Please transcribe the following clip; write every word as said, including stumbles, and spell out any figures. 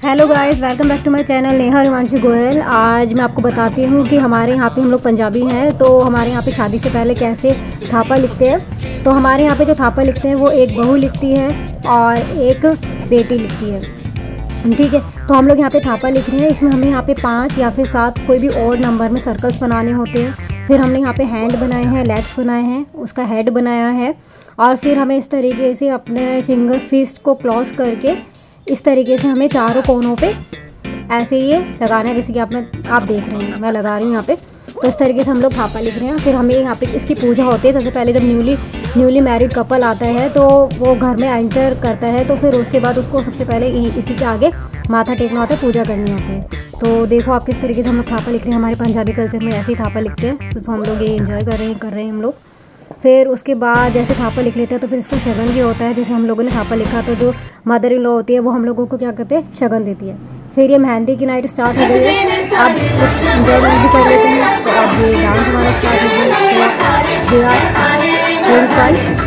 Hello guys, welcome back to my channel Neha Himanshu Goyal. आज मैं आपको बताती हूँ कि हमारे यहाँ पे हम लोग पंजाबी हैं, तो हमारे यहाँ पे शादी से पहले कैसे थापा लिखते हैं। तो हमारे यहाँ पे जो थापा लिखते हैं वो एक बहू लिखती है और एक बेटी लिखती है, ठीक है। तो हम लोग यहाँ पे थापा लिख रहे हैं। इसमें हमें यहाँ पे पाँच या फिर सात कोई भी और नंबर में सर्कल्स बनाने होते हैं। फिर हमने यहाँ पे हैंड बनाए हैं, लेग्स बनाए हैं, उसका हेड बनाया है और फिर हमें इस तरीके से अपने फिंगर फिस्ट को क्लॉज करके इस तरीके से हमें चारों कोनों पे ऐसे ये लगाना है, जैसे कि आप में आप देख रहे हैं मैं लगा रही हूँ यहाँ पे। तो इस तरीके से हम लोग थापा लिख रहे हैं। फिर हमें यहाँ पे इसकी पूजा होती है। सबसे पहले जब न्यूली न्यूली मैरिड कपल आता है तो वो घर में एंटर करता है, तो फिर उसके बाद उसको सबसे पहले इसी के आगे माथा टेकना होता है, पूजा करनी होती है। तो देखो आप किस तरीके से हम लोग थापा लिख रहे हैं। हमारे पंजाबी कल्चर में ऐसे ही थापा लिखते हैं, तो हम लोग ये एंजॉय कर रहे हैं कर रहे हैं हम लोग। फिर उसके बाद जैसे थापा लिख लेते हैं तो फिर इसका शगन भी होता है। जैसे हम लोगों ने थापा लिखा तो जो मदर इन लॉ होती है वो हम लोगों को क्या करते हैं, शगन देती है। फिर ये मेहंदी की नाइट स्टार्ट हो गई है। अब कुछ एंजॉयमेंट भी कर लेते हैं। तो अब ये डांस हमारा स्टार्ट हो गया।